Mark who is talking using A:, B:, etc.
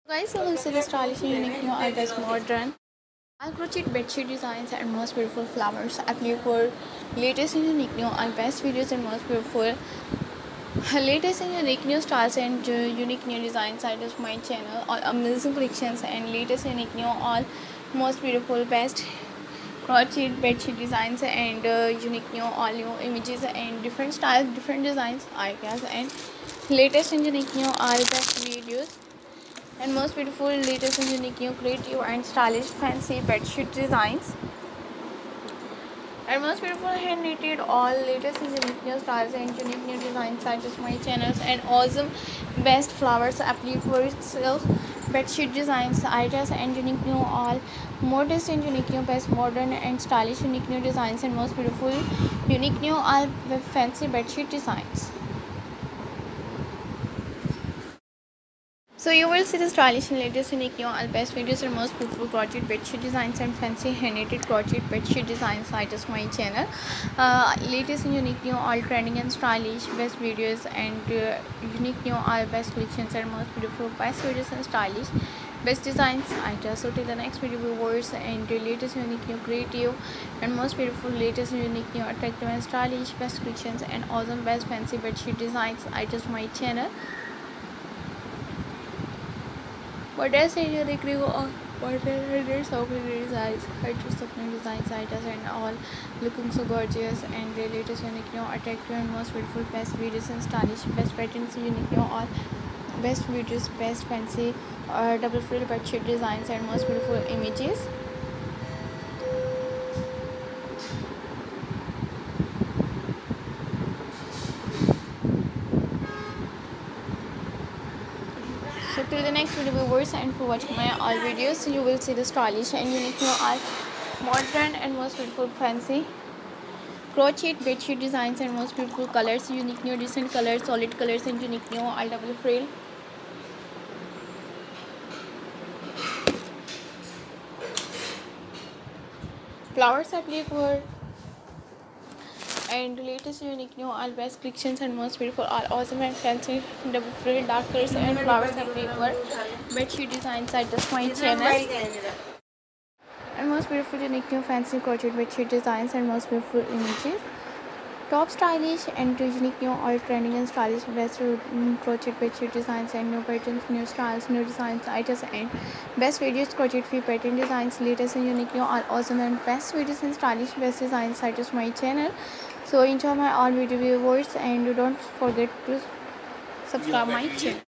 A: Guys, so this is the stylish and unique new Alves modern crochet bedsheet designs and most beautiful flowers. Apply for latest and unique new Alves videos and most beautiful latest and unique new styles and unique new designs. I just my channel all amazing collections and latest and unique new all most beautiful best crochet bedsheet designs and unique new all new images and different styles, different designs, ideas and latest and unique new all best videos and most beautiful latest and unique new creative and stylish fancy bedsheet designs and most beautiful hand knitted all latest and unique new styles and unique new designs such as my channels and awesome best flowers apply for silk bedsheet designs ideas and unique new all modest and unique new best modern and stylish unique new designs and most beautiful unique new all fancy bedsheet designs. So you will see the stylish and latest unique new all best videos and most beautiful crochet bedsheet designs and fancy hand-knitted crochet bedsheet designs I just my channel. Latest and unique new all trending and stylish best videos and unique new all best collections and most beautiful best videos and stylish best designs I just. So till the next video viewers and latest unique new creative and most beautiful latest and unique new attractive and stylish best collections and awesome best fancy bedsheet designs I just my channel. What else are you recreating on hundreds of different designs, ideas, and all looking so gorgeous and the latest unique new attractive and most beautiful best videos and stylish best patterns unique new all best videos best fancy double frill bedsheet designs and most beautiful images. So till the next video viewers and for watching my all videos, you will see the stylish and unique new all modern and most beautiful fancy crochet bedsheet designs and most beautiful colors, unique new decent colors, solid colors and unique new all double frill. Flowers apply for and latest unique new all best collections and most beautiful all awesome and fancy double frill dark colors and flowers apply for bedsheet designs at just my channel and most beautiful unique new fancy crochet bedsheet designs and most beautiful images. Top stylish and unique new all trending and stylish best crochet bedsheet designs and new patterns, new styles, new designs, ideas and best videos crochet free pattern designs, latest and unique new all awesome and best videos and stylish best designs such as my channel. So enjoy my all video viewers and don't forget to subscribe my channel.